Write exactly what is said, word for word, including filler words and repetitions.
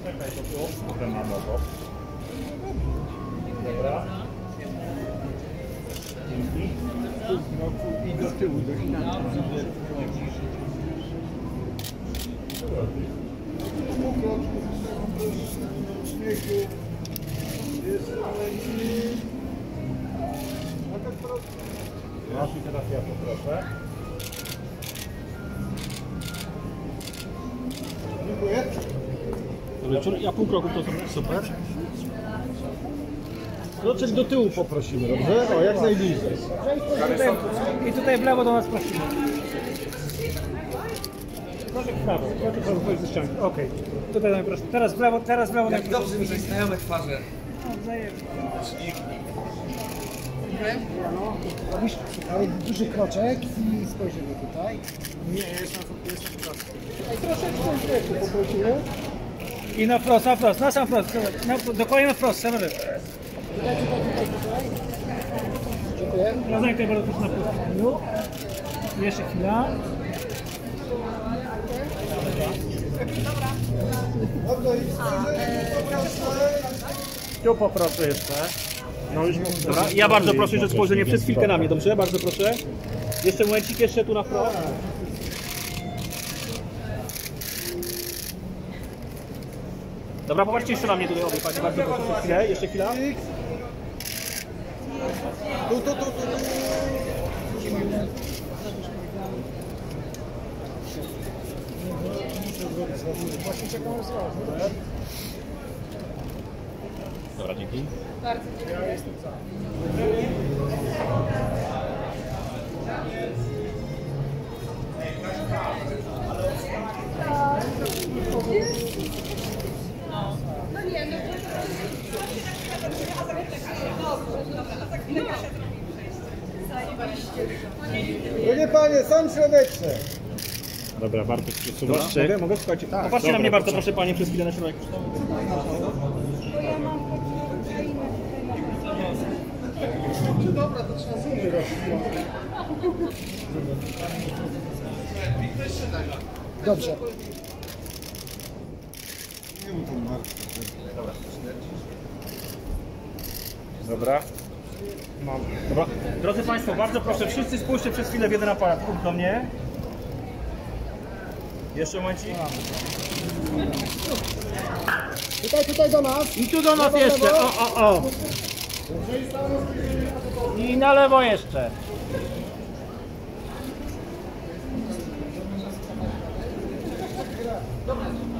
Czekaj, to tu. Potem mam obok. Dobra. Dzięki. I do tyłu, do śniadania. Masz i teraz ja poproszę. Dziękuję. Dobry, ja pół kroku to super. Kroczek do tyłu poprosimy, dobrze? O, jak najbliżej. I tutaj w lewo do nas prosimy. Kroczek w prawo, kroczek w prawo, chodź ze ścianki. Okej. Tutaj damy proszę. Teraz w lewo, teraz w lewo. Jak dobrze mi się znajome twarze. Robisz duży kroczek i spojrzymy tutaj. Nie, jest na jest na Troszeczkę z boku poprosimy. I na wprost, na wprost, na sam wprost. Na, dokładnie na wprost, sam lewy. Tutaj, tutaj, tutaj, tutaj. Dziękuję. Razem tutaj bardzo proszę na wprost. No. Jeszcze chwila. Tu poproszę jeszcze. No już Dobra, ja bardzo proszę jeszcze spojrzenie przez chwilkę na mnie, dobrze? Bardzo proszę. Jeszcze momencik, jeszcze tu na wprost. Dobra, popatrzcie jeszcze na mnie tutaj obie panie, bardzo proszę, jeszcze chwilę, jeszcze chwila. Tu, tu, tu, tu. Właśnie czekam na zrazu. Dobra, dzięki. Bardzo dziękuję. No nie, no Drogie panie, sam środeczny. Dobra, Bartek przesuwa. Mogę, mogę? Słuchajcie, Tak, popatrzcie dobra, na mnie bardzo proszę. proszę panie przez chwilę na środek. bo ja mam Ukrainę tutaj na Dobra, to trzeba zoomy robić. Dobrze. Nie mów tą markę. Dobra. Mam. Dobra. Drodzy Państwo, bardzo proszę, wszyscy spójrzcie przez chwilę w jeden aparat. Punkt do mnie. Jeszcze momencik. Tutaj, tutaj do nas. I tu do nas jeszcze. O, o, o. I na lewo jeszcze. Dobra,